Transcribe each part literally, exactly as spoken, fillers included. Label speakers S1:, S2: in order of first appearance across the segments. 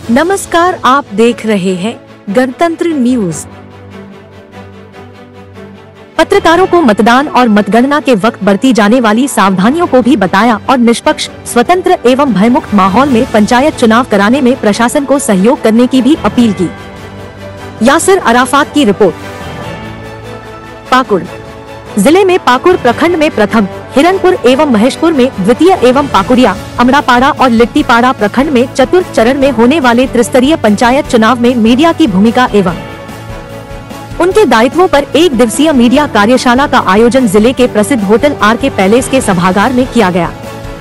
S1: नमस्कार, आप देख रहे हैं गणतंत्र न्यूज। पत्रकारों को मतदान और मतगणना के वक्त बरती जाने वाली सावधानियों को भी बताया और निष्पक्ष, स्वतंत्र एवं भयमुक्त माहौल में पंचायत चुनाव कराने में प्रशासन को सहयोग करने की भी अपील की। यासिर अराफात की रिपोर्ट। पाकुड़ जिले में पाकुड़ प्रखंड में प्रथम, हिरनपुर एवं महेशपुर में द्वितीय एवं पाकुड़िया, अमरापाड़ा और लिट्टीपाड़ा प्रखंड में चतुर्थ चरण में होने वाले त्रिस्तरीय पंचायत चुनाव में मीडिया की भूमिका एवं उनके दायित्वों पर एक दिवसीय मीडिया कार्यशाला का आयोजन जिले के प्रसिद्ध होटल आर के पैलेस के सभागार में किया गया।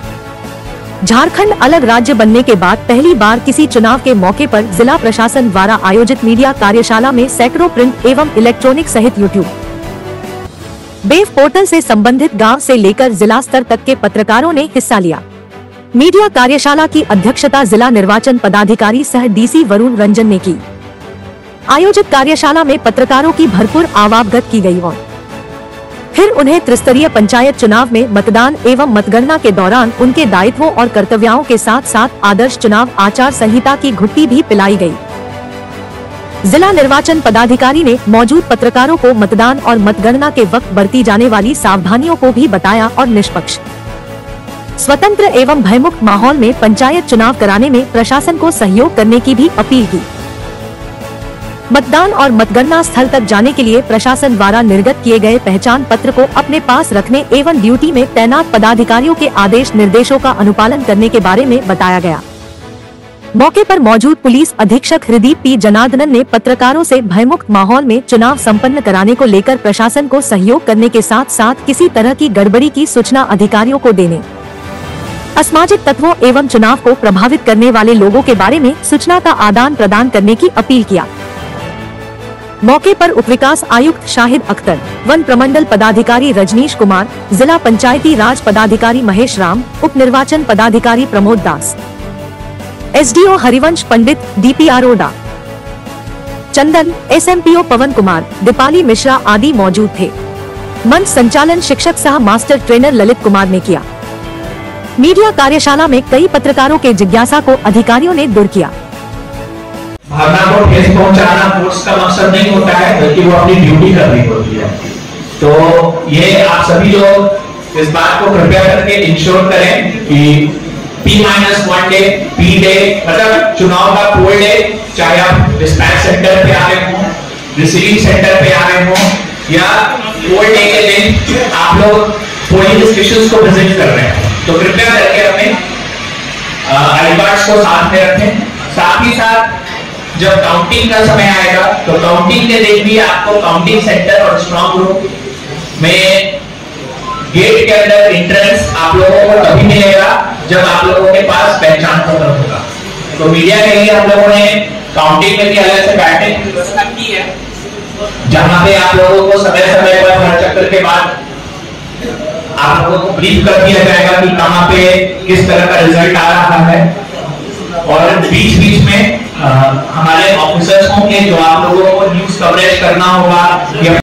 S1: झारखंड अलग राज्य बनने के बाद पहली बार किसी चुनाव के मौके पर जिला प्रशासन द्वारा आयोजित मीडिया कार्यशाला में सैकड़ों प्रिंट एवं इलेक्ट्रॉनिक सहित यूट्यूब वेब पोर्टल से संबंधित गांव से लेकर जिला स्तर तक के पत्रकारों ने हिस्सा लिया। मीडिया कार्यशाला की अध्यक्षता जिला निर्वाचन पदाधिकारी सह डीसी वरुण रंजन ने की। आयोजित कार्यशाला में पत्रकारों की भरपूर आवाभगत की गई और फिर उन्हें त्रिस्तरीय पंचायत चुनाव में मतदान एवं मतगणना के दौरान उनके दायित्वों और कर्तव्यों के साथ साथ आदर्श चुनाव आचार संहिता की घुट्टी भी पिलाई गई। जिला निर्वाचन पदाधिकारी ने मौजूद पत्रकारों को मतदान और मतगणना के वक्त बरती जाने वाली सावधानियों को भी बताया और निष्पक्ष, स्वतंत्र एवं भयमुक्त माहौल में पंचायत चुनाव कराने में प्रशासन को सहयोग करने की भी अपील की। मतदान और मतगणना स्थल तक जाने के लिए प्रशासन द्वारा निर्गत किए गए पहचान पत्र को अपने पास रखने एवं ड्यूटी में तैनात पदाधिकारियों के आदेश निर्देशों का अनुपालन करने के बारे में बताया गया। मौके पर मौजूद पुलिस अधीक्षक हृदीप पी जनार्दनन ने पत्रकारों से भयमुक्त माहौल में चुनाव संपन्न कराने को लेकर प्रशासन को सहयोग करने के साथ साथ किसी तरह की गड़बड़ी की सूचना अधिकारियों को देने, असामाजिक तत्वों एवं चुनाव को प्रभावित करने वाले लोगों के बारे में सूचना का आदान प्रदान करने की अपील किया। मौके पर उप विकास आयुक्त शाहिद अख्तर, वन प्रमंडल पदाधिकारी रजनीश कुमार, जिला पंचायती राज पदाधिकारी महेश राम, उप निर्वाचन पदाधिकारी प्रमोद दास, एसडीओ हरिवंश पंडित, डीपीआरओ डा चंदन, एसएमपीओ पवन कुमार, दीपाली मिश्रा आदि मौजूद थे। मंच संचालन शिक्षक सह मास्टर ट्रेनर ललित कुमार ने किया। मीडिया कार्यशाला में कई पत्रकारों के जिज्ञासा को अधिकारियों ने दूर किया।
S2: भावना को ठेस पहुंचाना फोर्स का मकसद नहीं होता है, बल्कि वो अपनी ड्यूटी करनी होती है। तो ये आप सभी लोग इस बात को कृपया करके इंश्योर करें कि P minus one day, P day, मतलब चुनाव का पोल डे, चाहे आप डिस्पैच सेंटर पे आ रहे हो, रिसीविंग सेंटर पे आ रहे हो, या पोल डे के दिन आप लोग पोलिंग स्टेशंस को विजिट कर रहे हैं, तो कृपया करके अपने आई कार्ड्स को साथ में रखें। साथ ही साथ जब काउंटिंग का समय आएगा तो काउंटिंग के दिन भी आपको काउंटिंग सेंटर और स्ट्रॉन्ग रूम में गेट के अंदर एंट्रेंस आप लोगों को तभी मिलेगा जब आप लोगों के पास पहचान पत्र होगा। तो मीडिया के लिए हम लोगों ने काउंटिंग में भी अलग से बैठक की व्यवस्था की है, जहां पे आप लोगों को समय समय पर हर चक्कर के बाद आप लोगों को ब्रीफ कर दिया जाएगा कि कहां पे किस तरह का रिजल्ट आ रहा है। और बीच बीच में आ, हमारे ऑफिसर्स होंगे जो आप लोगों को न्यूज कवरेज करना होगा।